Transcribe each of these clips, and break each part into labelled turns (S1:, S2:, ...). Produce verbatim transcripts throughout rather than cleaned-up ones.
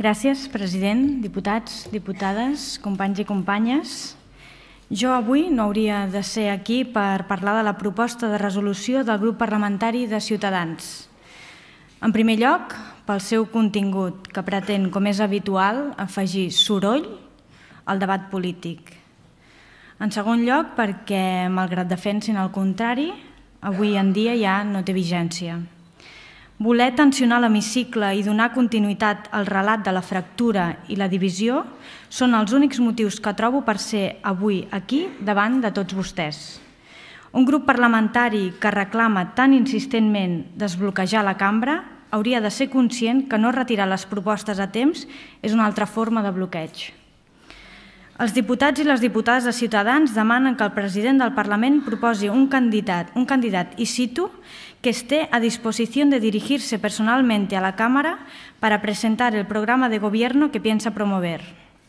S1: Gràcies, president, diputats, diputades, companys i companyes. Jo avui no hauria de ser aquí per parlar de la proposta de resolució del grup parlamentari de Ciutadans. En primer lloc, pel seu contingut, que pretén, com és habitual, afegir soroll al debat polític. En segon lloc, perquè, malgrat defensin el contrari, avui en dia ja no té vigència. Voler tensionar l'hemicicle i donar continuïtat al relat de la fractura i la divisió són els únics motius que trobo per ser avui aquí davant de tots vostès. Un grup parlamentari que reclama tan insistentment desbloquejar la cambra hauria de ser conscient que no retirar les propostes a temps és una altra forma de bloqueig. Els diputats i les diputades de Ciutadans demanen que el president del Parlament proposi un candidat, un candidat, y cito, que esté a disposición de dirigirse personalmente a la Cámara para presentar el programa de gobierno que piensa promover.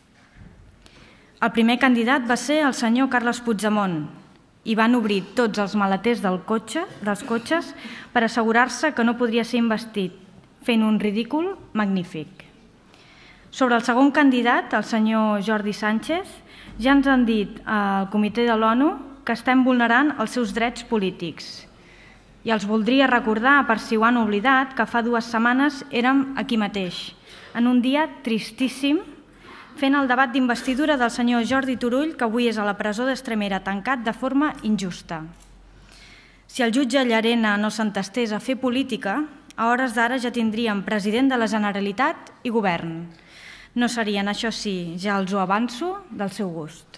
S1: El primer candidat va ser el senyor Carles Puigdemont i van obrir tots els maleters del cotxe, dels cotxes per assegurar-se que no podria ser investit, fent un ridícul magnífic. Sobre el segon candidat, el senyor Jordi Sánchez, ja ens han dit al Comitè de l'ONU que estem vulnerant els seus drets polítics. I els voldria recordar, per si ho han oblidat, que fa dues setmanes érem aquí mateix, en un dia tristíssim, fent el debat d'investidura del senyor Jordi Turull, que avui és a la presó d'Estremera, tancat de forma injusta. Si el jutge Llarena no s'entestés a fer política, a hores d'ara ja tindríem president de la Generalitat i govern. No serien, això sí, ja els ho avanço, del seu gust.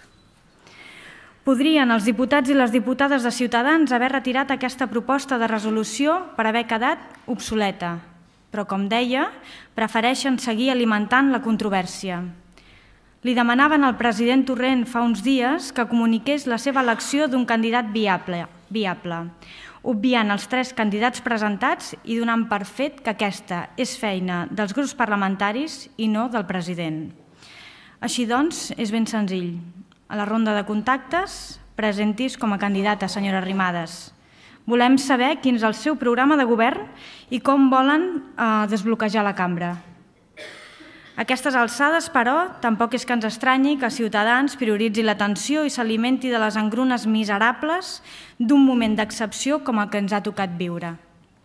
S1: Podrien els diputats i les diputades de Ciutadans haver retirat aquesta proposta de resolució per haver quedat obsoleta, però, com deia, prefereixen seguir alimentant la controvèrsia. Li demanaven al president Torrent fa uns dies que comuniqués la seva elecció d'un candidat viable, viable, obviant els tres candidats presentats i donant per fet que aquesta és feina dels grups parlamentaris i no del president. Així doncs, és ben senzill. A la ronda de contactes, presentis com a candidata, senyora Arrimadas. Volem saber quin és el seu programa de govern i com volen desbloquejar la cambra. A aquestes alçades, però, tampoc és que ens estranyi que Ciutadans prioritzi l'atenció i s'alimenti de les engrunes miserables d'un moment d'excepció com el que ens ha tocat viure.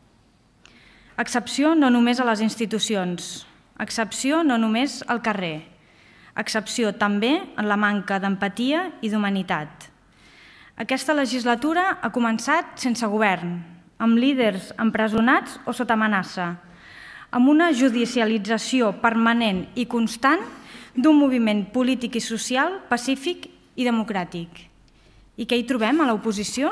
S1: Excepció no només a les institucions, excepció no només al carrer, excepció també en la manca d'empatia i d'humanitat. Aquesta legislatura ha començat sense govern, amb líders empresonats o sota amenaça, amb una judicialització permanent i constant d'un moviment polític i social pacífic i democràtic. I què hi trobem a l'oposició?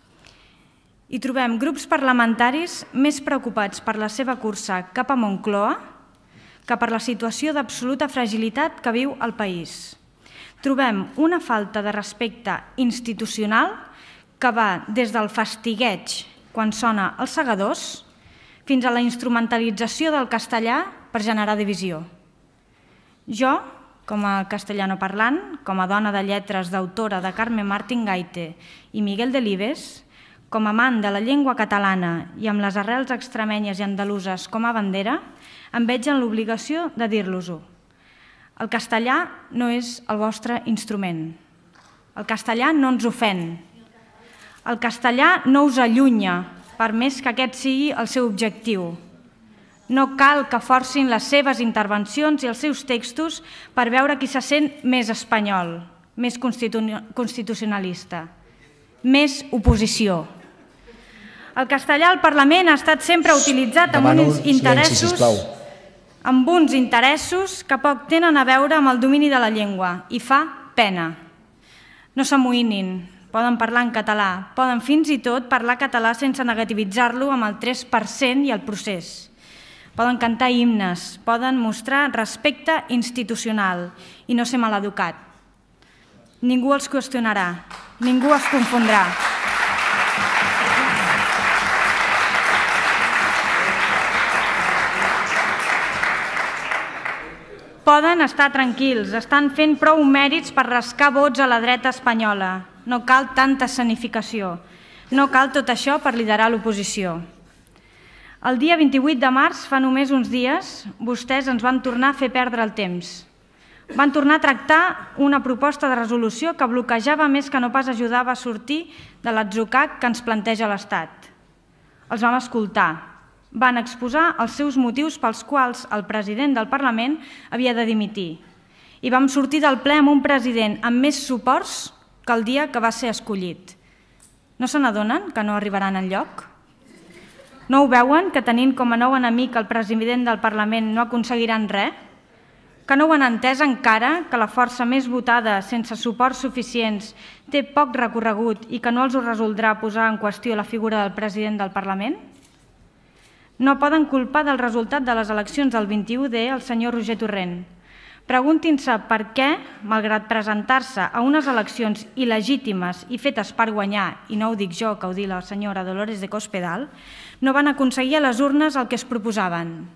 S1: Hi trobem grups parlamentaris més preocupats per la seva cursa cap a Moncloa que per la situació d'absoluta fragilitat que viu el país. Trobem una falta de respecte institucional que va des del fastigueig quan sona els segadors fins a la instrumentalització del castellà per generar divisió. Jo, com a castellanoparlant, com a dona de lletres d'autora de Carme Martín Gaite i Miguel Delibes, com a amant de la llengua catalana i amb les arrels extremenyes i andaluses com a bandera, em veig en l'obligació de dir-los-ho. El castellà no és el vostre instrument. El castellà no ens ofèn. El castellà no us allunya, per més que aquest sigui el seu objectiu. No cal que forcin les seves intervencions i els seus textos per veure qui se sent més espanyol, més constitucionalista, més oposició. El castellà al Parlament ha estat sempre utilitzat amb uns interessos amb uns interessos que poc tenen a veure amb el domini de la llengua i fa pena. No s'amoïnin. Poden parlar en català, poden fins i tot parlar català sense negativitzar-lo amb el tres per cent i el procés. Poden cantar himnes, poden mostrar respecte institucional i no ser maleducat. Ningú els qüestionarà, ningú es confondrà. Poden estar tranquils, estan fent prou mèrits per rascar vots a la dreta espanyola. No cal tanta escenificació. No cal tot això per liderar l'oposició. El dia vint-i-vuit de març, fa només uns dies, vostès ens van tornar a fer perdre el temps. Van tornar a tractar una proposta de resolució que bloquejava més que no pas ajudava a sortir de l'atzucac que ens planteja l'Estat. Els vam escoltar. Van exposar els seus motius pels quals el president del Parlament havia de dimitir. I vam sortir del ple amb un president amb més suports que el dia que va ser escollit. No se n'adonen que no arribaran enlloc? No ho veuen, que tenint com a nou enemic el president del Parlament no aconseguiran res? Que no ho han entès encara, que la força més votada sense suports suficients té poc recorregut i que no els ho resoldrà posar en qüestió la figura del president del Parlament? No poden culpar del resultat de les eleccions del vint-i-u D el senyor Roger Torrent. Preguntin-se per què, malgrat presentar-se a unes eleccions il·legítimes i fetes per guanyar, i no ho dic jo, que ho diu la senyora Dolores de Cospedal, no van aconseguir a les urnes el que es proposaven.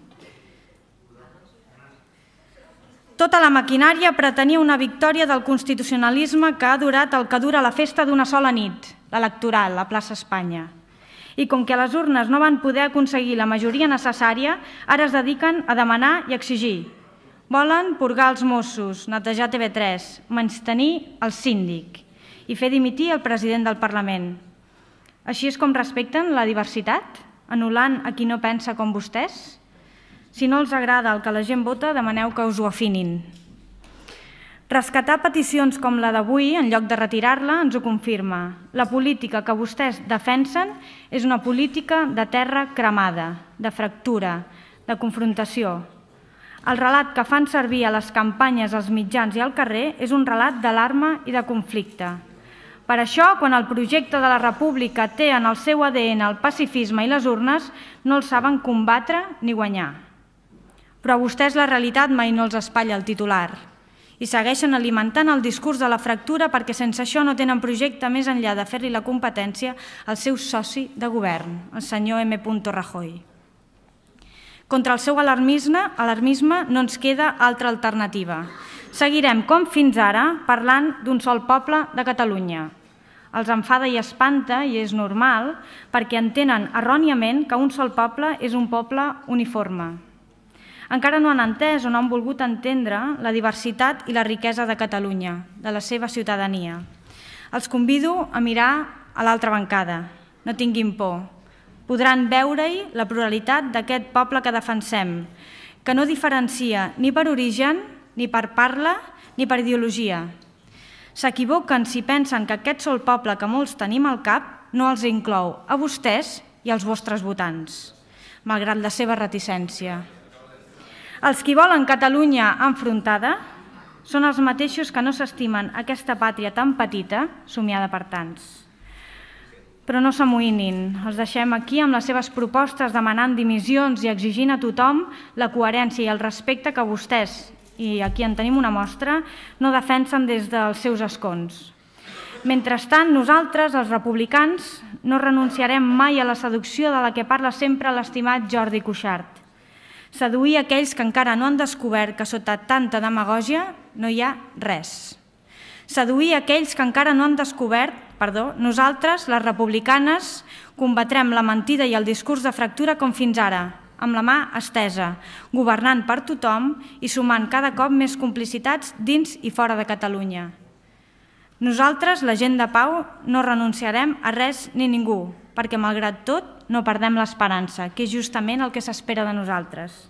S1: Tota la maquinària pretenia una victòria del constitucionalisme que ha durat el que dura la festa d'una sola nit, l'electoral, la plaça Espanya. I com que a les urnes no van poder aconseguir la majoria necessària, ara es dediquen a demanar i exigir. Volen purgar els Mossos, netejar T V tres, menystenir el síndic i fer dimitir el president del Parlament. Així és com respecten la diversitat, anul·lant a qui no pensa com vostès? Si no els agrada el que la gent vota, demaneu que us ho afinin. Rescatar peticions com la d'avui, en lloc de retirar-la, ens ho confirma. La política que vostès defensen és una política de terra cremada, de fractura, de confrontació. El relat que fan servir a les campanyes, als mitjans i al carrer és un relat d'alarma i de conflicte. Per això, quan el projecte de la República té en el seu A D N el pacifisme i les urnes, no el saben combatre ni guanyar. Però a vostès la realitat mai no els espatlla el titular i segueixen alimentant el discurs de la fractura perquè sense això no tenen projecte més enllà de fer-li la competència al seu soci de govern, el senyor M. Rajoy. Contra el seu alarmisme, alarmisme no ens queda altra alternativa. Seguirem, com fins ara, parlant d'un sol poble de Catalunya. Els enfada i espanta, i és normal, perquè entenen erròniament que un sol poble és un poble uniforme. Encara no han entès o no han volgut entendre la diversitat i la riquesa de Catalunya, de la seva ciutadania. Els convido a mirar a l'altra bancada. No tinguin por. Podran veure-hi la pluralitat d'aquest poble que defensem, que no diferencia ni per origen, ni per parla, ni per ideologia. S'equivoquen si pensen que aquest sol poble que molts tenim al cap no els inclou a vostès i als vostres votants, malgrat la seva reticència. Els qui volen Catalunya enfrontada són els mateixos que no s'estimen aquesta pàtria tan petita, somiada per tants. Però no s'amoïnin, els deixem aquí amb les seves propostes demanant dimissions i exigint a tothom la coherència i el respecte que vostès, i aquí en tenim una mostra, no defensen des dels seus escons. Mentrestant, nosaltres, els republicans, no renunciarem mai a la seducció de la que parla sempre l'estimat Jordi Cuixart. Seduir aquells que encara no han descobert que sota tanta demagògia no hi ha res. Seduir aquells que encara no han descobert, perdó, nosaltres, les republicanes, combatrem la mentida i el discurs de fractura com fins ara, amb la mà estesa, governant per tothom i sumant cada cop més complicitats dins i fora de Catalunya. Nosaltres, la gent de pau, no renunciarem a res ni ningú, perquè malgrat tot no perdem l'esperança, que és justament el que s'espera de nosaltres.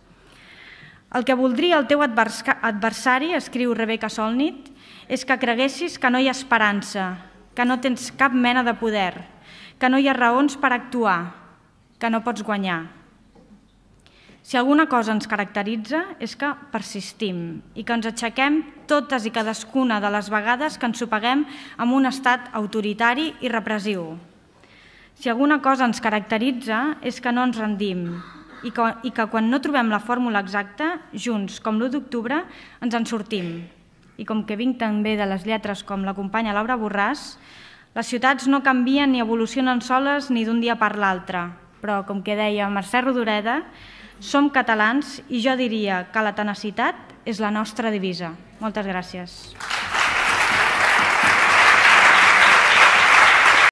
S1: El que voldria el teu adversari, escriu Rebecca Solnit, és que creguessis que no hi ha esperança, que no tens cap mena de poder, que no hi ha raons per actuar, que no pots guanyar. Si alguna cosa ens caracteritza és que persistim i que ens aixequem totes i cadascuna de les vegades que ens sopeguem amb un estat autoritari i repressiu. Si alguna cosa ens caracteritza és que no ens rendim i que, i que quan no trobem la fórmula exacta, junts, com l'u d'octubre, ens en sortim. I com que vinc també de les lletres com la companya Laura Borràs, les ciutats no canvien ni evolucionen soles ni d'un dia per l'altre, però com que deia Mercè Rodoreda, som catalans i jo diria que la tenacitat és la nostra divisa. Moltes gràcies.